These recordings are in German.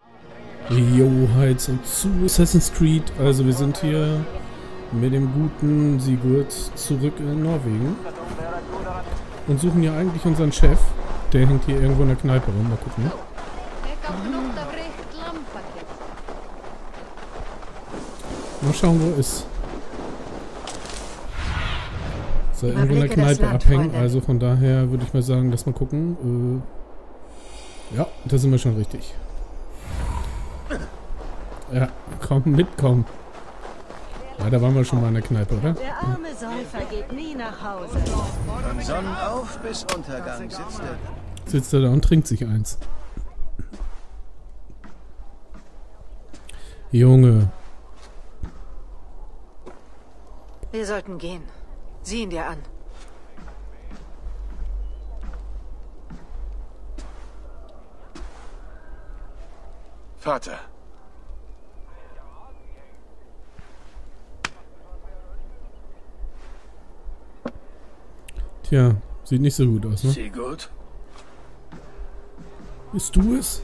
Jo, halt zurück zu Assassin's Creed. Also wir sind hier mit dem guten Sigurd zurück in Norwegen und suchen hier eigentlich unseren Chef. Der hängt hier irgendwo in der Kneipe rum. Mal gucken. Mal schauen, wo er ist. Soll irgendwo in der Kneipe abhängen. Also von daher würde ich mal sagen, lass mal gucken. Ja, da sind wir schon richtig. Ja, komm, mitkommen. Ja, da waren wir schon mal in der Kneipe, oder? Der arme Säufer geht nie nach Hause. Von Sonnenauf bis Untergang sitzt er da und trinkt sich eins. Junge. Wir sollten gehen. Sieh ihn dir an. Vater. Tja, sieht nicht so gut aus, ne? Sigurd? Bist du es?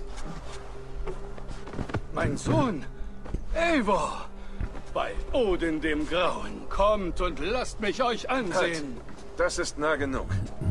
Mein Sohn, Eivor, bei Odin dem Grauen, kommt und lasst mich euch ansehen. Halt. Das ist nah genug.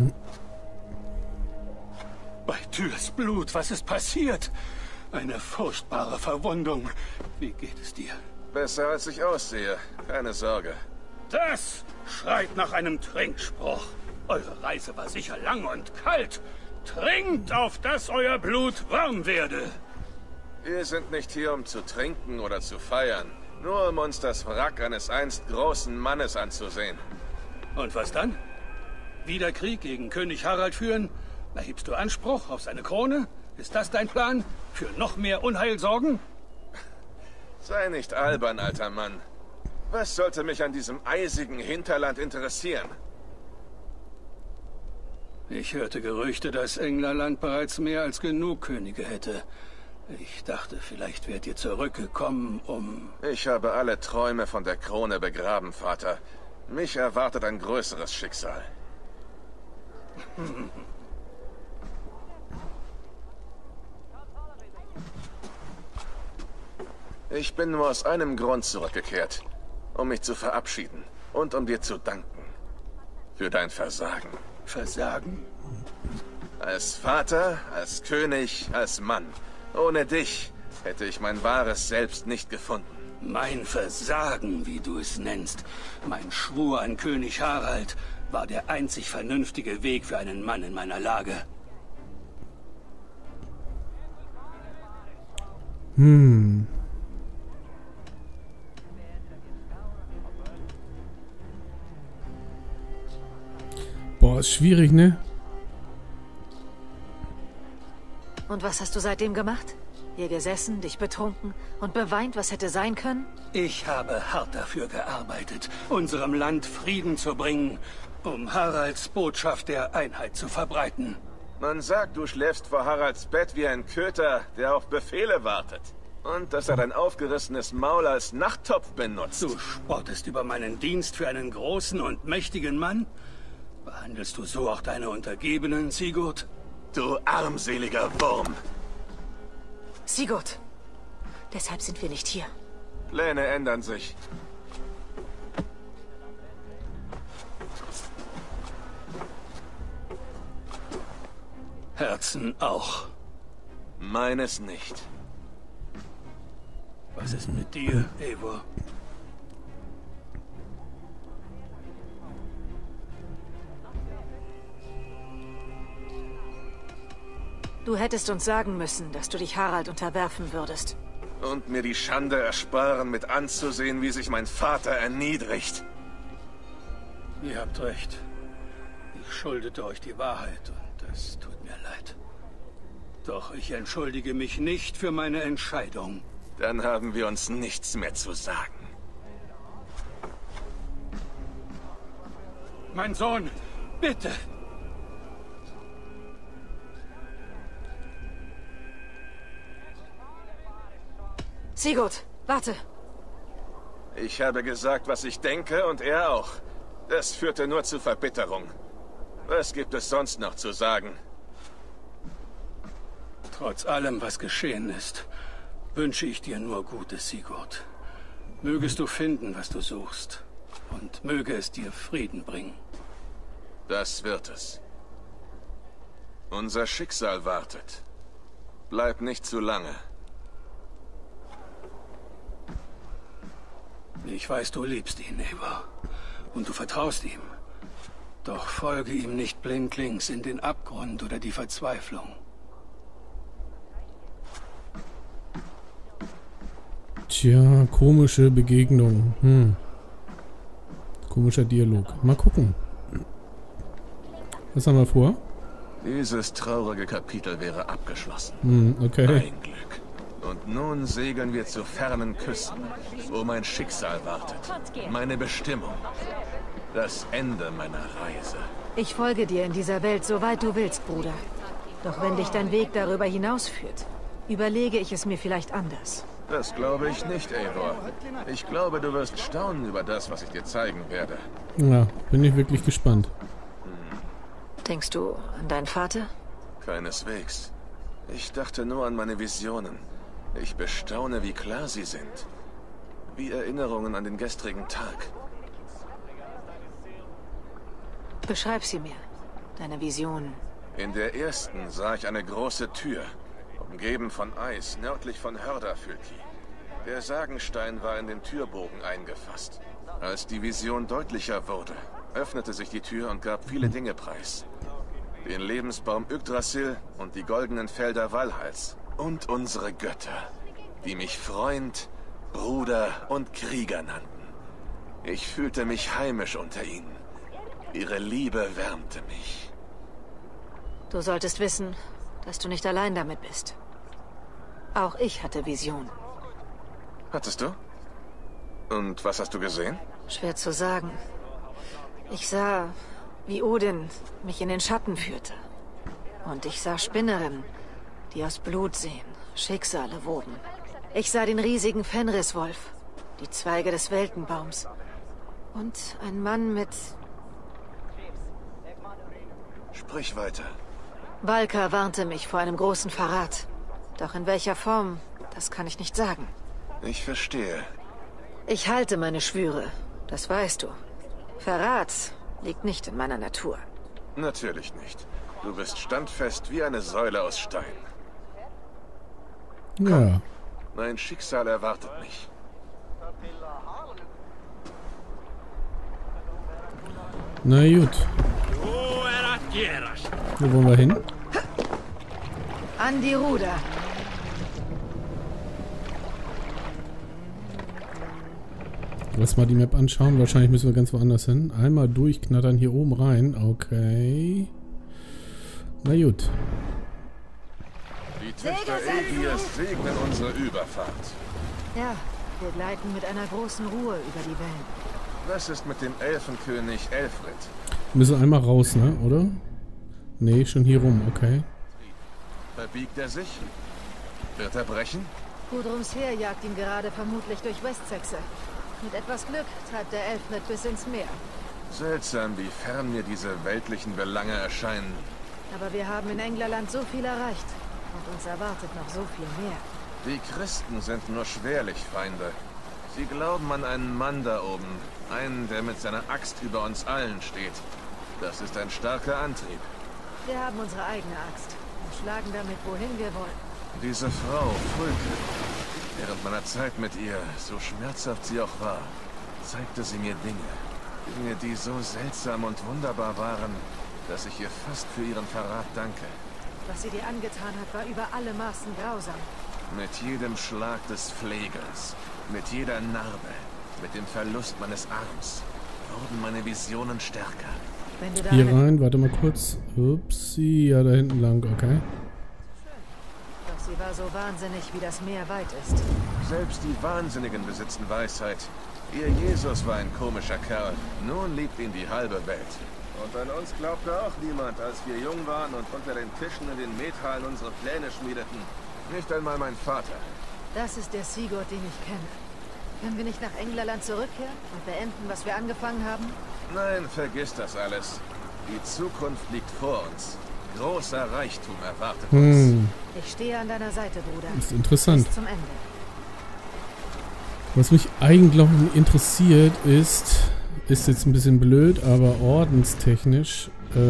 Bei Tyrs Blut, was ist passiert? Eine furchtbare Verwundung. Wie geht es dir? Besser als ich aussehe. Keine Sorge. Das schreit nach einem Trinkspruch. Eure Reise war sicher lang und kalt. Trinkt, auf dass euer Blut warm werde. Wir sind nicht hier, um zu trinken oder zu feiern. Nur um uns das Wrack eines einst großen Mannes anzusehen. Und was dann? Wieder Krieg gegen König Harald führen? Erhebst du Anspruch auf seine Krone? Ist das dein Plan? Für noch mehr Unheil sorgen? Sei nicht albern, alter Mann. Was sollte mich an diesem eisigen Hinterland interessieren? Ich hörte Gerüchte, dass Englerland bereits mehr als genug Könige hätte. Ich dachte, vielleicht wärt ihr zurückgekommen, um... Ich habe alle Träume von der Krone begraben, Vater. Mich erwartet ein größeres Schicksal. Ich bin nur aus einem Grund zurückgekehrt. Um mich zu verabschieden und um dir zu danken. Für dein Versagen. Versagen? Als Vater, als König, als Mann. Ohne dich hätte ich mein wahres Selbst nicht gefunden. Mein Versagen, wie du es nennst, mein Schwur an König Harald, war der einzig vernünftige Weg für einen Mann in meiner Lage. Boah, ist schwierig, ne? Und was hast du seitdem gemacht? Hier gesessen, dich betrunken und beweint, was hätte sein können? Ich habe hart dafür gearbeitet, unserem Land Frieden zu bringen, um Haralds Botschaft der Einheit zu verbreiten. Man sagt, du schläfst vor Haralds Bett wie ein Köter, der auf Befehle wartet. Und dass er dein aufgerissenes Maul als Nachttopf benutzt. Du spottest über meinen Dienst für einen großen und mächtigen Mann? Behandelst du so auch deine Untergebenen, Sigurd? Du armseliger Wurm. Sigurd, deshalb sind wir nicht hier. Pläne ändern sich. Herzen auch. Meines nicht. Was ist mit dir, Eivor? Du hättest uns sagen müssen, dass du dich Harald unterwerfen würdest. Und mir die Schande ersparen, mit anzusehen, wie sich mein Vater erniedrigt. Ihr habt recht. Ich schuldete euch die Wahrheit und es tut mir leid. Doch ich entschuldige mich nicht für meine Entscheidung. Dann haben wir uns nichts mehr zu sagen. Mein Sohn, bitte! Sigurd, warte! Ich habe gesagt, was ich denke, und er auch. Das führte nur zu Verbitterung. Was gibt es sonst noch zu sagen? Trotz allem, was geschehen ist, wünsche ich dir nur Gutes, Sigurd. Mögest du finden, was du suchst. Und möge es dir Frieden bringen. Das wird es. Unser Schicksal wartet. Bleib nicht zu lange. Ich weiß, du liebst ihn, Eivor. Und du vertraust ihm. Doch folge ihm nicht blindlings in den Abgrund oder die Verzweiflung. Tja, komische Begegnung. Komischer Dialog. Mal gucken. Was haben wir vor? Dieses traurige Kapitel wäre abgeschlossen. Okay. Ein Glück. Und nun segeln wir zu fernen Küsten, wo mein Schicksal wartet. Meine Bestimmung. Das Ende meiner Reise. Ich folge dir in dieser Welt, soweit du willst, Bruder. Doch wenn dich dein Weg darüber hinausführt, überlege ich es mir vielleicht anders. Das glaube ich nicht, Eivor. Ich glaube, du wirst staunen über das, was ich dir zeigen werde. Ja, bin ich wirklich gespannt. Denkst du an deinen Vater? Keineswegs. Ich dachte nur an meine Visionen. Ich bestaune, wie klar sie sind. Wie Erinnerungen an den gestrigen Tag. Beschreib sie mir. Deine Visionen. In der ersten sah ich eine große Tür, umgeben von Eis, nördlich von Hördafylki. Der Sagenstein war in den Türbogen eingefasst. Als die Vision deutlicher wurde, öffnete sich die Tür und gab viele Dinge preis. Den Lebensbaum Yggdrasil und die goldenen Felder Valhalls. Und unsere Götter, die mich Freund, Bruder und Krieger nannten. Ich fühlte mich heimisch unter ihnen. Ihre Liebe wärmte mich. Du solltest wissen, dass du nicht allein damit bist. Auch ich hatte Visionen. Hattest du? Und was hast du gesehen? Schwer zu sagen. Ich sah, wie Odin mich in den Schatten führte. Und ich sah Spinnerinnen, die aus Blut sehen, Schicksale woben. Ich sah den riesigen Fenriswolf, die Zweige des Weltenbaums. Und ein Mann mit... Sprich weiter. Valka warnte mich vor einem großen Verrat. Doch in welcher Form, das kann ich nicht sagen. Ich verstehe. Ich halte meine Schwüre, das weißt du. Verrat liegt nicht in meiner Natur. Natürlich nicht. Du bist standfest wie eine Säule aus Stein. Ja. Mein Schicksal erwartet mich. Na gut. Wo wollen wir hin? An die Ruder. Lass mal die Map anschauen. Wahrscheinlich müssen wir ganz woanders hin. Einmal durchknattern hier oben rein. Okay. Na gut. Die Töchter Aegir's segnen unsere Überfahrt. Ja, wir gleiten mit einer großen Ruhe über die Wellen. Was ist mit dem Elfenkönig Elfrid? Wir müssen einmal raus, ne? Oder? Nee, schon hier rum. Okay. Verbiegt er sich? Wird er brechen? Gudrums Heer jagt ihn gerade vermutlich durch Westsexe. Mit etwas Glück treibt der Elfrid bis ins Meer. Seltsam, wie fern mir diese weltlichen Belange erscheinen. Aber wir haben in Englerland so viel erreicht. Und uns erwartet noch so viel mehr. Die Christen sind nur schwerlich Feinde. Sie glauben an einen Mann da oben. Einen, der mit seiner Axt über uns allen steht. Das ist ein starker Antrieb. Wir haben unsere eigene Axt und schlagen damit, wohin wir wollen. Diese Frau, Fulke, während meiner Zeit mit ihr, so schmerzhaft sie auch war, zeigte sie mir Dinge. Dinge, die so seltsam und wunderbar waren, dass ich ihr fast für ihren Verrat danke. Was sie dir angetan hat, war über alle Maßen grausam. Mit jedem Schlag des Pflegers, mit jeder Narbe, mit dem Verlust meines Arms, wurden meine Visionen stärker. Wenn du Hier rein, warte mal kurz. Upsi, ja, da hinten lang, okay. Doch sie war so wahnsinnig, wie das Meer weit ist. Selbst die Wahnsinnigen besitzen Weisheit. Ihr Jesus war ein komischer Kerl. Nun liebt ihn die halbe Welt. Und an uns glaubte auch niemand, als wir jung waren und unter den Tischen in den Methallen unsere Pläne schmiedeten. Nicht einmal mein Vater. Das ist der Sigurd, den ich kenne. Können wir nicht nach Englerland zurückkehren und beenden, was wir angefangen haben? Nein, vergiss das alles. Die Zukunft liegt vor uns. Großer Reichtum erwartet uns. Ich stehe an deiner Seite, Bruder. Das ist interessant. Bis zum Ende. Was mich eigentlich interessiert ist jetzt ein bisschen blöd, aber ordenstechnisch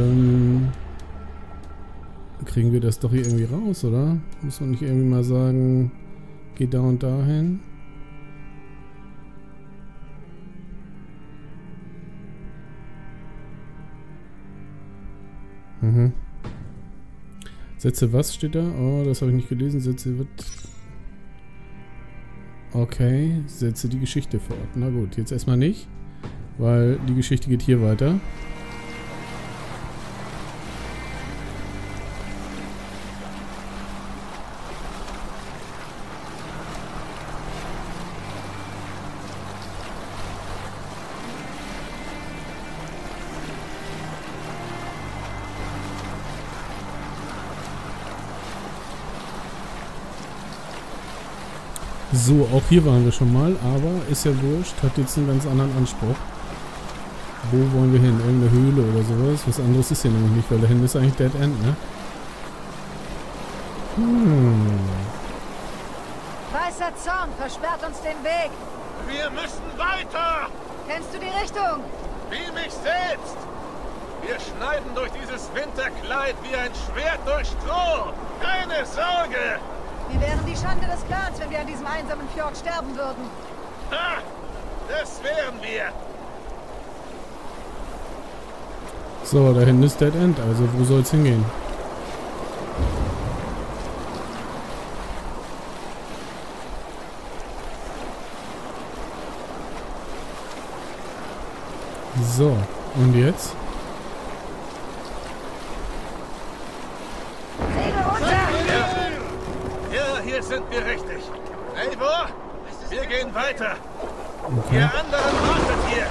kriegen wir das doch hier irgendwie raus, oder? Muss man nicht irgendwie mal sagen, geh da und dahin? Setze was steht da? Oh, das habe ich nicht gelesen. Setze wird... Okay, setze die Geschichte fort. Na gut, jetzt erstmal nicht, weil die Geschichte geht hier weiter. So, auch hier waren wir schon mal, aber ist ja wurscht, hat jetzt einen ganz anderen Anspruch. Wo wollen wir hin? Irgendeine Höhle oder sowas? Was anderes ist hier nämlich nicht, weil da hinten ist eigentlich Dead End, ne? Weißer Zorn versperrt uns den Weg. Wir müssen weiter! Kennst du die Richtung? Wie mich selbst! Wir schneiden durch dieses Winterkleid wie ein Schwert durch Stroh! Keine Sorge! Wir wären die Schande des Clans, wenn wir an diesem einsamen Fjord sterben würden. Ha! Das wären wir! So, da hinten ist Dead End, also wo soll's hingehen? So, und jetzt? Ja, hier sind wir richtig. Eivor, wir gehen weiter. Okay. Ihr anderen wartet hier.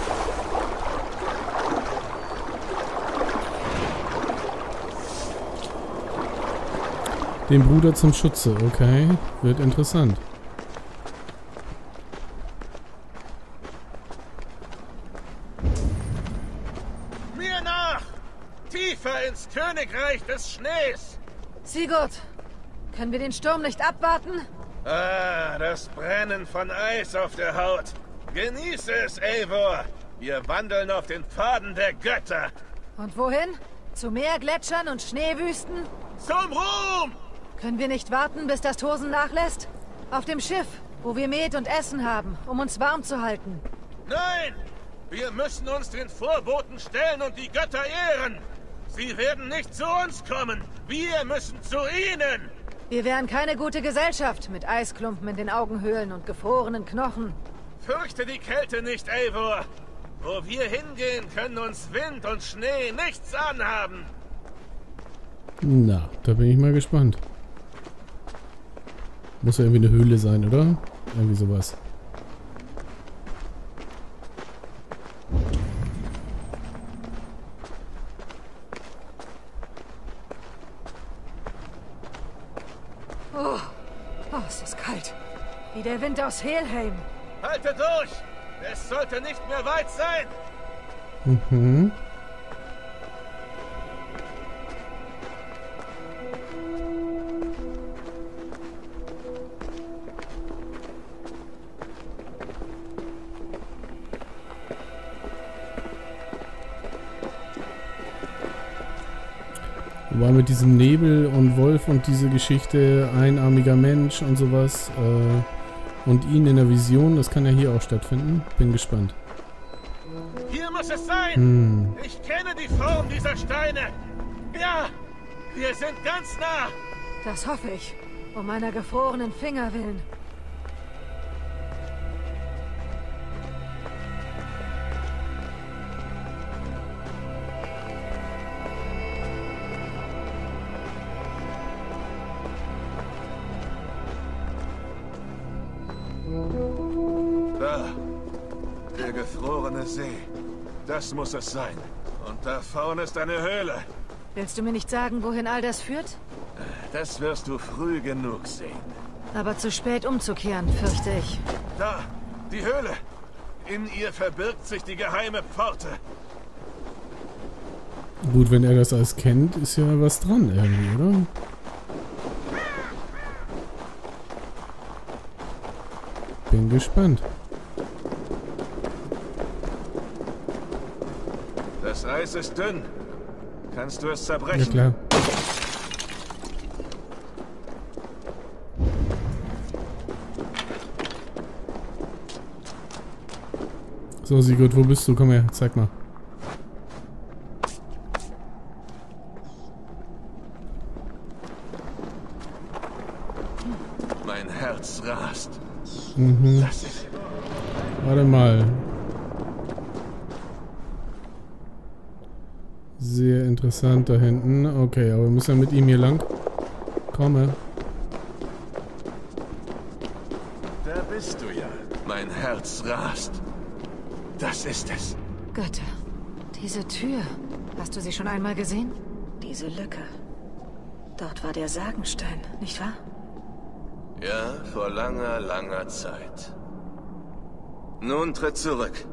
Den Bruder zum Schutze, okay. Wird interessant. Mir nach! Tiefer ins Königreich des Schnees! Sigurd, können wir den Sturm nicht abwarten? Ah, das Brennen von Eis auf der Haut. Genieße es, Eivor. Wir wandeln auf den Pfaden der Götter. Und wohin? Zu Meer, Gletschern und Schneewüsten? Zum Ruhm! Können wir nicht warten, bis das Tosen nachlässt? Auf dem Schiff, wo wir Met und Essen haben, um uns warm zu halten. Nein! Wir müssen uns den Vorboten stellen und die Götter ehren. Sie werden nicht zu uns kommen. Wir müssen zu ihnen. Wir wären keine gute Gesellschaft mit Eisklumpen in den Augenhöhlen und gefrorenen Knochen. Fürchte die Kälte nicht, Eivor. Wo wir hingehen, können uns Wind und Schnee nichts anhaben. Na, da bin ich mal gespannt. Muss ja irgendwie eine Höhle sein, oder? Irgendwie sowas. Oh, ist das kalt. Wie der Wind aus Helheim. Halte durch! Es sollte nicht mehr weit sein! Mhm. Wobei mit diesem Nebel und Wolf und diese Geschichte, einarmiger Mensch und sowas und ihn in der Vision, das kann ja hier auch stattfinden. Bin gespannt. Hier muss es sein! Ich kenne die Form dieser Steine! Ja! Wir sind ganz nah! Das hoffe ich. Um meiner gefrorenen Finger willen. Da. Der gefrorene See. Das muss es sein. Und da vorne ist eine Höhle. Willst du mir nicht sagen, wohin all das führt? Das wirst du früh genug sehen. Aber zu spät umzukehren, fürchte ich. Da, die Höhle. In ihr verbirgt sich die geheime Pforte. Gut, wenn er das alles kennt, ist ja was dran irgendwie, oder? Bin gespannt. Das Eis ist dünn. Kannst du es Ja zerbrechen? klar. So, Sigurd, wo bist du? Komm her, zeig mal. Mein Herz rast. Mhm. Das ist... Warte mal. Sehr interessant da hinten. Okay, aber wir müssen ja mit ihm hier lang. Komme. Da bist du ja. Mein Herz rast. Das ist es. Götter. Diese Tür. Hast du sie schon einmal gesehen? Diese Lücke. Dort war der Sagenstein, nicht wahr? Ja, vor langer, langer Zeit. Nun tritt zurück.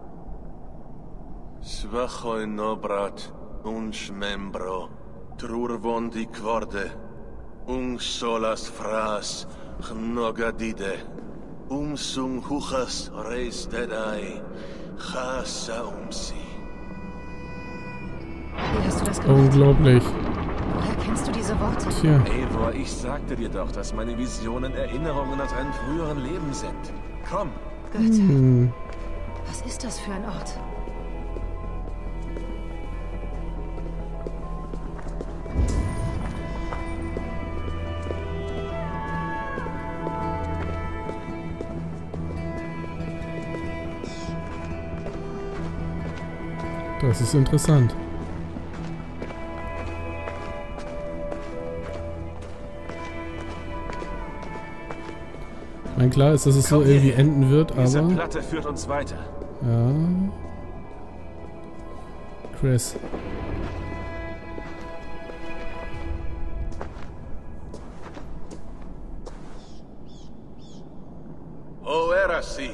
Svachoi nobrat, uns membro, trurvondi quorde, solas fras, gnogadide, sung huchas reis dedai, chasa si. Wie hast du das gemacht? Unglaublich. Woher kennst du diese Worte? Tja. Eivor, ich sagte dir doch, dass meine Visionen Erinnerungen aus einem früheren Leben sind. Komm. Götter. Was ist das für ein Ort? Das ist interessant. Ich meine, klar ist, dass es so Komm irgendwie hierher. enden wird, Diese aber... Platte führt uns weiter. Ja. Chris. O era si.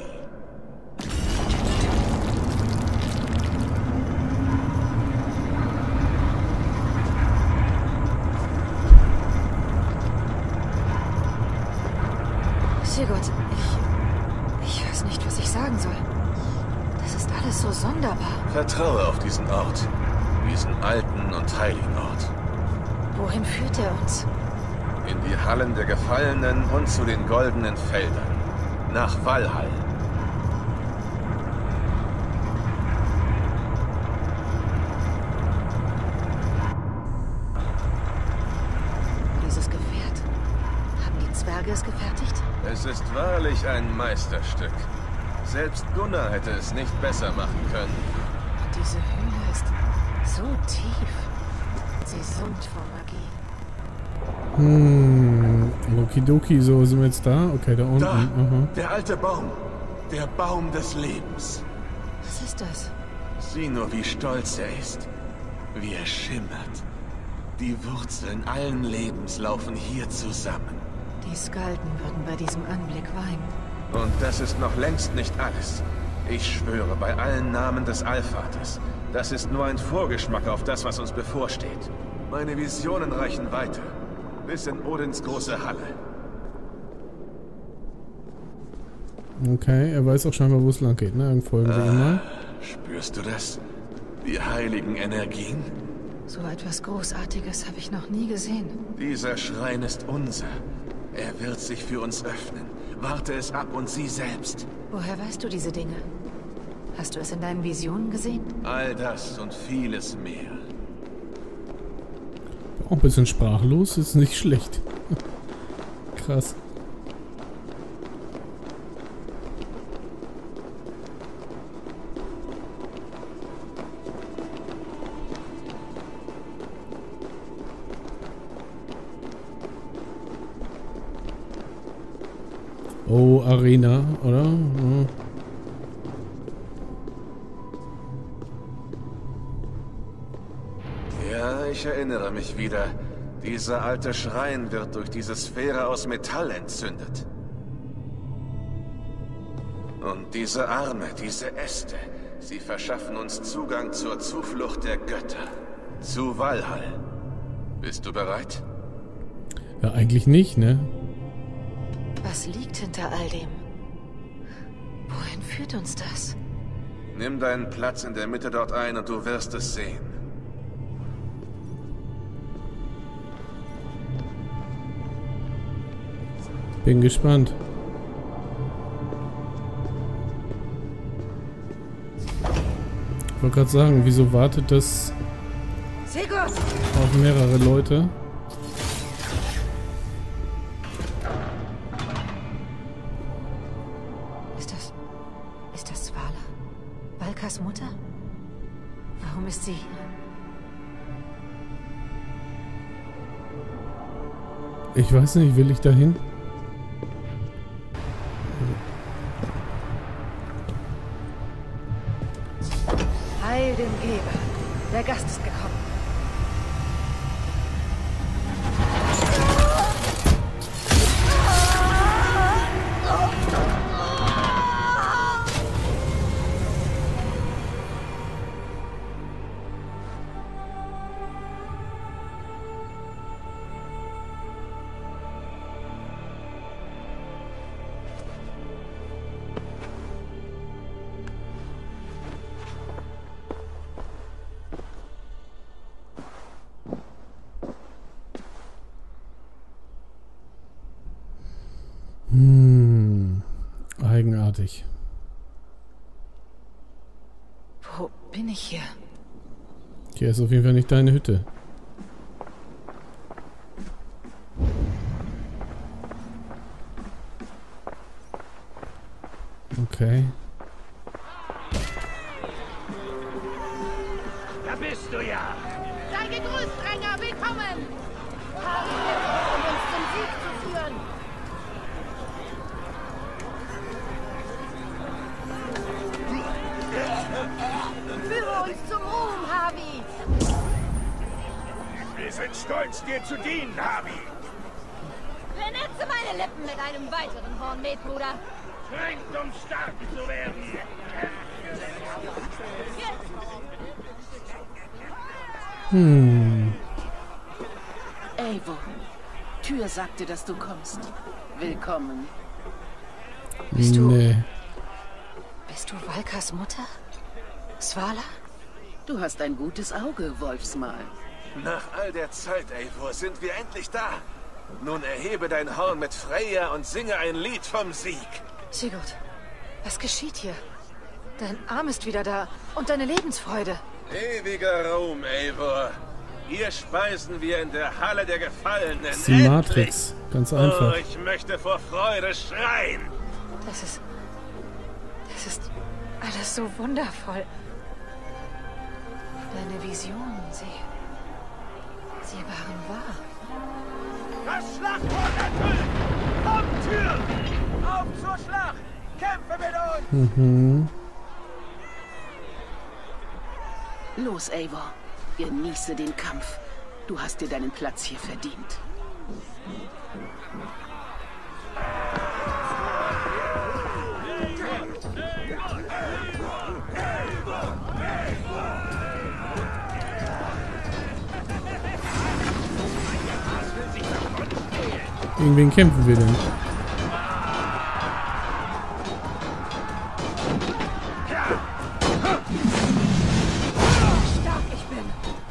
Sigurd, ich weiß nicht, was ich sagen soll. Das ist alles so sonderbar. Vertraue auf diesen Ort. Diesen alten und heiligen Ort. Wohin führt er uns? In die Hallen der Gefallenen und zu den goldenen Feldern. Nach Valhall. Dieses Gefährt. Haben die Zwerge es gefertigt? Es ist wahrlich ein Meisterstück. Selbst Gunnar hätte es nicht besser machen können. Und diese Höhle ist so tief. Sie summt vor Magie. Okidoki, so sind wir jetzt da? Okay, da unten. Da, Aha. der alte Baum. Der Baum des Lebens. Was ist das? Sieh nur, wie stolz er ist. Wie er schimmert. Die Wurzeln allen Lebens laufen hier zusammen. Die Skalden würden bei diesem Anblick weinen. Und das ist noch längst nicht alles. Ich schwöre bei allen Namen des Allvaters. Das ist nur ein Vorgeschmack auf das, was uns bevorsteht. Meine Visionen reichen weiter. Bis in Odins große Halle. Okay, er weiß auch scheinbar, wo es lang geht, ne? Dann folgen wir ihm mal. Spürst du das? Die heiligen Energien? So etwas Großartiges habe ich noch nie gesehen. Dieser Schrein ist unser. Er wird sich für uns öffnen. Warte es ab und sieh selbst. Woher weißt du diese Dinge? Hast du es in deinen Visionen gesehen? All das und vieles mehr. Auch ein bisschen sprachlos, ist nicht schlecht. Krass. Oh, Arena, oder? Ja. Ja, ich erinnere mich wieder. Dieser alte Schrein wird durch diese Sphäre aus Metall entzündet. Und diese Arme, diese Äste, sie verschaffen uns Zugang zur Zuflucht der Götter. Zu Valhall. Bist du bereit? Ja, eigentlich nicht, ne? Was liegt hinter all dem? Wohin führt uns das? Nimm deinen Platz in der Mitte dort ein und du wirst es sehen. Bin gespannt. Ich wollte gerade sagen, wieso wartet das Sigurd! auf mehrere Leute? Ist das Svala? Valkas Mutter? Warum ist sie hier? Ich weiß nicht, will ich dahin? Heil dem Geber. Der Gast ist gekommen. Eigenartig. Wo bin ich hier? Hier ist auf jeden Fall nicht deine Hütte. Okay. Da bist du ja! Sei gegrüßt, Dränger, willkommen! Harry hilft, um uns zum Sieg zu führen. Führe uns zum Ruhm, Harvey! Wir sind stolz, dir zu dienen, Harvey! Vernetze meine Lippen mit einem weiteren Hornmet, Bruder! Drängt, um stark zu werden! Eivor, Tyr sagte, dass du kommst. Willkommen. Bist du... Nee. Bist du Valkas Mutter? Svala? Du hast ein gutes Auge, Wolfsmal. Nach all der Zeit, Eivor, sind wir endlich da. Nun erhebe dein Horn mit Freya und singe ein Lied vom Sieg. Sigurd, was geschieht hier? Dein Arm ist wieder da und deine Lebensfreude. Ewiger Ruhm, Eivor. Hier speisen wir in der Halle der Gefallenen. Das ist die Matrix. Ganz einfach. Oh, ich möchte vor Freude schreien. Das ist alles so wundervoll. Deine Visionen, sie waren wahr. Das Schlachthorn erfüllt! Kommt, Tyr! Auf zur Schlacht! Kämpfe mit uns! Los, Eivor. Genieße den Kampf. Du hast dir deinen Platz hier verdient. Gegen wen kämpfen wir denn? Stark ich bin.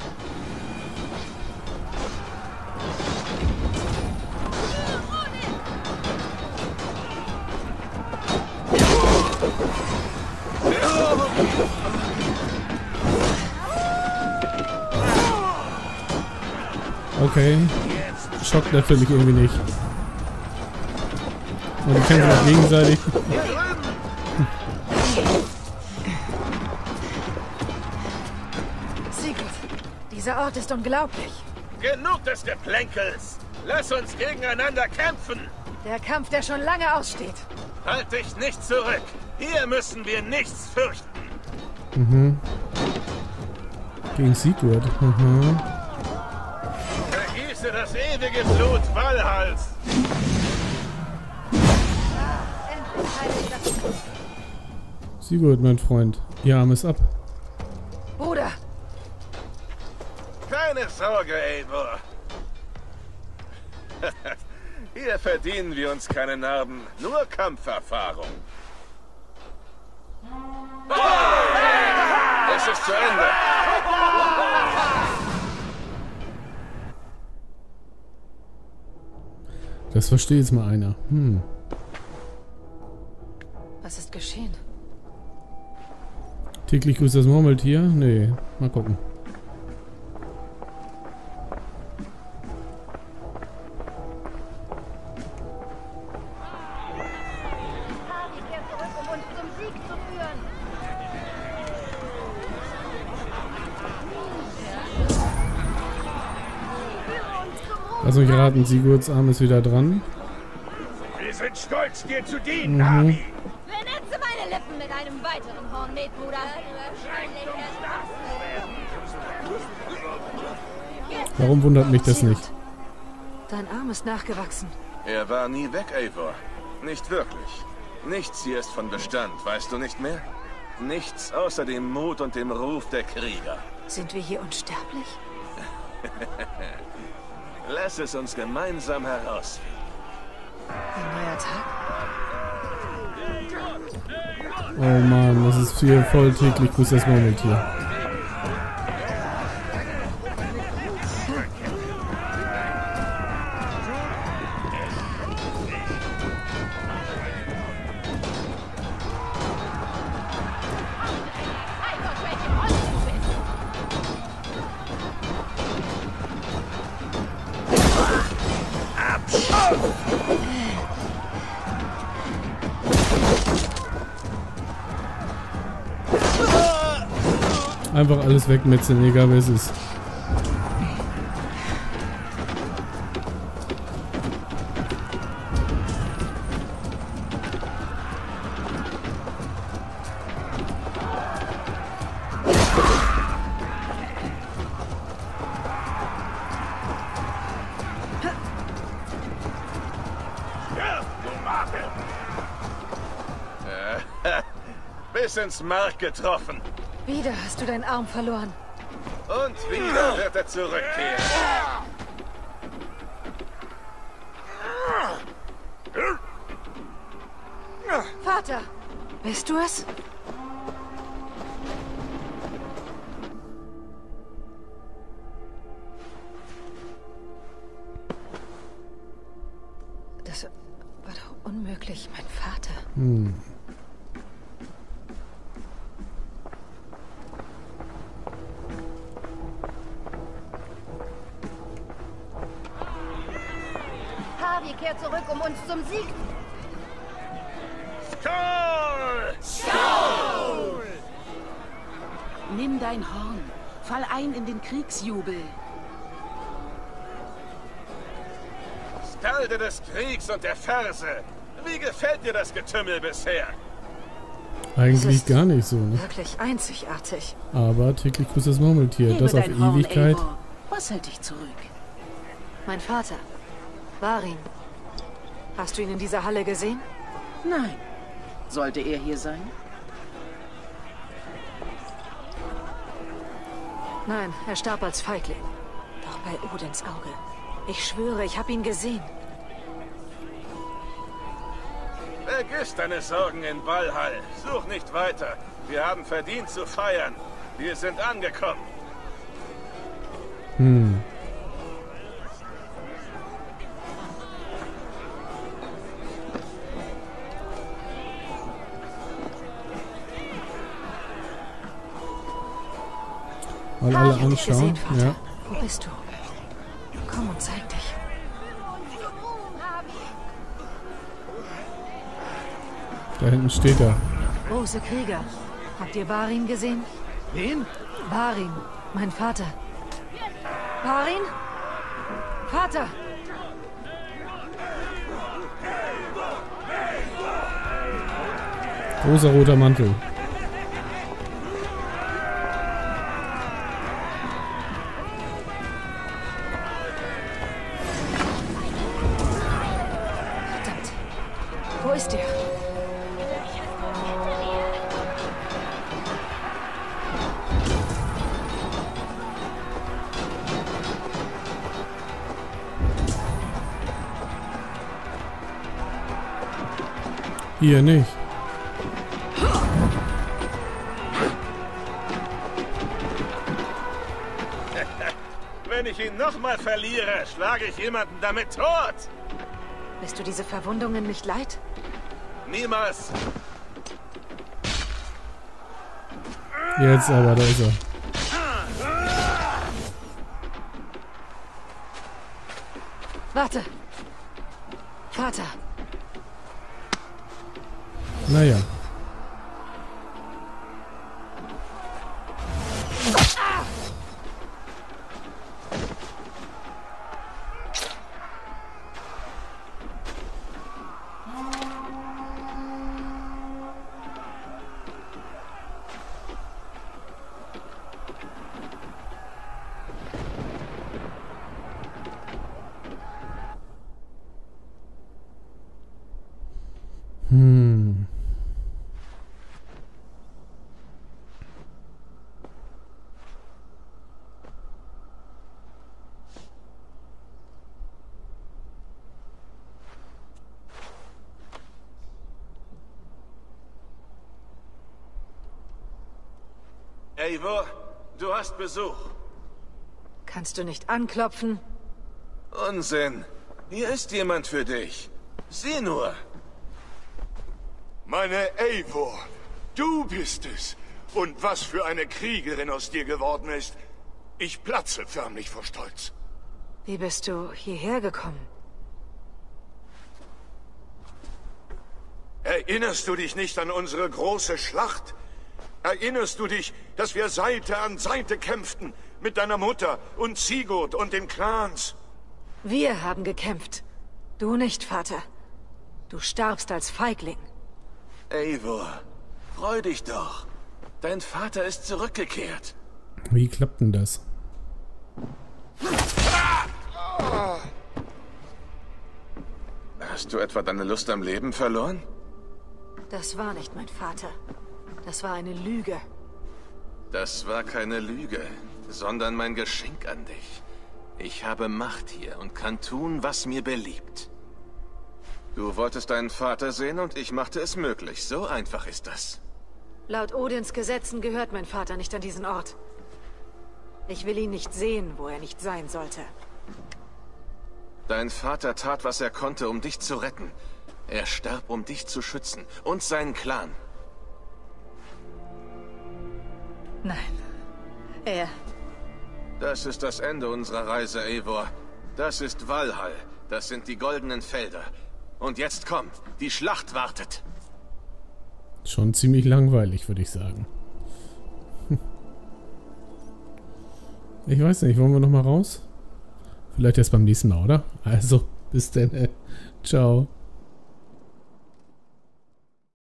Okay. Schockt natürlich irgendwie nicht. Und die kämpfen auch gegenseitig. Sigurd, dieser Ort ist unglaublich. Genug des Geplänkels. Lass uns gegeneinander kämpfen. Der Kampf, der schon lange aussteht. Halt dich nicht zurück. Hier müssen wir nichts fürchten. Gegen Sigurd. Vergieße das ewige Blut Valhalls. Sigurd, mein Freund. Ihr Arm ist ab. Bruder, Keine Sorge, Eivor. Hier verdienen wir uns keine Narben, nur Kampferfahrung. Es ist zu Ende. Das versteht jetzt mal einer. Was ist geschehen? Täglich grüßt das Murmeltier? Nee, mal gucken. Harvey kehrt zurück, um uns zum Sieg zu führen. Lass mich raten, Sigurds Arm ist wieder dran. Wir sind stolz, dir zu dienen, Harvey. Vernetze meine Lippen mit einem weiteren Hornmet, Bruder. Warum wundert mich das nicht? Dein Arm ist nachgewachsen. Er war nie weg, Eivor. Nicht wirklich. Nichts hier ist von Bestand, weißt du nicht mehr? Nichts außer dem Mut und dem Ruf der Krieger. Sind wir hier unsterblich? Lass es uns gemeinsam herausfinden. Ein neuer Tag? Oh Mann, das ist hier voll täglich grüßt das Murmeltier. Einfach alles wegmetzeln, egal wer es ist. Bis ins Mark getroffen. Wieder hast du deinen Arm verloren. Und wieder wird er zurückkehren. Vater, bist du es? Das war doch unmöglich, mein Vater. Harvey kehrt zurück, um uns zum Sieg. Skål! Nimm dein Horn. Fall ein in den Kriegsjubel. Skalde des Kriegs und der Verse. Wie gefällt dir das Getümmel bisher? Eigentlich gar nicht so, ne? Wirklich einzigartig. Aber täglich grüßt das Murmeltier. Hebe Das auf dein Horn, Ewigkeit. Eivor. Was hält dich zurück? Mein Vater, Varin. Hast du ihn in dieser Halle gesehen? Nein. Sollte er hier sein? Nein, er starb als Feigling. Doch bei Odins Auge. Ich schwöre, ich habe ihn gesehen. Vergiss deine Sorgen in Valhall. Such nicht weiter. Wir haben verdient zu feiern. Wir sind angekommen. Mal alle Ich hab dich gesehen, anschauen. Vater. Ja. Wo bist du? Komm und zeig dich. Da hinten steht er. Große Krieger. Habt ihr Varin gesehen? Wen? Varin, mein Vater. Varin? Vater! Großer roter Mantel. Verdammt. Wo ist er? Hier nicht. Wenn ich ihn nochmal verliere, schlage ich jemanden damit tot. Bist du diese Verwundungen nicht leid? Niemals. Jetzt aber, da ist er. Warte. Vater. Naja. Eivor, du hast Besuch. Kannst du nicht anklopfen? Unsinn. Hier ist jemand für dich. Sieh nur. Meine Eivor, du bist es. Und was für eine Kriegerin aus dir geworden ist. Ich platze förmlich vor Stolz. Wie bist du hierher gekommen? Erinnerst du dich nicht an unsere große Schlacht? Erinnerst du dich, dass wir Seite an Seite kämpften mit deiner Mutter und Sigurd und den Clans? Wir haben gekämpft. Du nicht, Vater. Du starbst als Feigling. Eivor, freu dich doch. Dein Vater ist zurückgekehrt. Wie klappt denn das? Hast du etwa deine Lust am Leben verloren? Das war nicht mein Vater. Das war eine Lüge. Das war keine Lüge, sondern mein Geschenk an dich. Ich habe Macht hier und kann tun, was mir beliebt. Du wolltest deinen Vater sehen und ich machte es möglich. So einfach ist das. Laut Odins Gesetzen gehört mein Vater nicht an diesen Ort. Ich will ihn nicht sehen, wo er nicht sein sollte. Dein Vater tat, was er konnte, um dich zu retten. Er starb, um dich zu schützen und seinen Clan. Nein. Er... Das ist das Ende unserer Reise, Eivor. Das ist Valhall. Das sind die goldenen Felder. Und jetzt komm, die Schlacht wartet. Schon ziemlich langweilig, würde ich sagen. Ich weiß nicht, wollen wir noch mal raus? Vielleicht erst beim nächsten Mal, oder? Also, bis dann. Ciao.